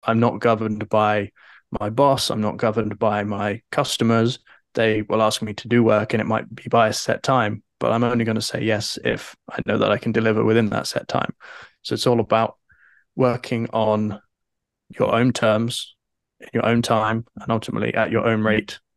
I'm not governed by my boss. I'm not governed by my customers. They will ask me to do work and it might be by a set time, but I'm only going to say yes if I know that I can deliver within that set time. So it's all about working on your own terms, in your own time, and ultimately at your own rate